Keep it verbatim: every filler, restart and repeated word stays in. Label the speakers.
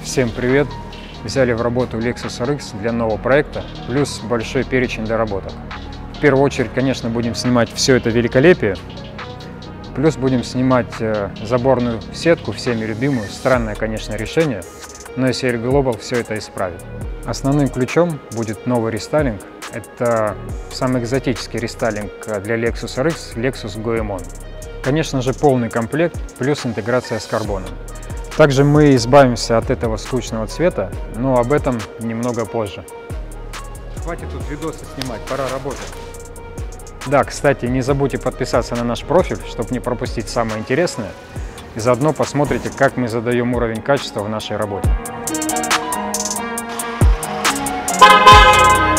Speaker 1: Всем привет! Взяли в работу Lexus эр икс для нового проекта, плюс большой перечень доработок. В первую очередь, конечно, будем снимать все это великолепие, плюс будем снимать заборную сетку, всеми любимую. Странное, конечно, решение, но эс эр Global все это исправит. Основным ключом будет новый рестайлинг. Это самый экзотический рестайлинг для Lexus эр икс, Lexus Goemon. Конечно же, полный комплект, плюс интеграция с карбоном. Также мы избавимся от этого скучного цвета, но об этом немного позже. Хватит тут видосы снимать, пора работать. Да, кстати, не забудьте подписаться на наш профиль, чтобы не пропустить самое интересное. И заодно посмотрите, как мы задаем уровень качества в нашей работе.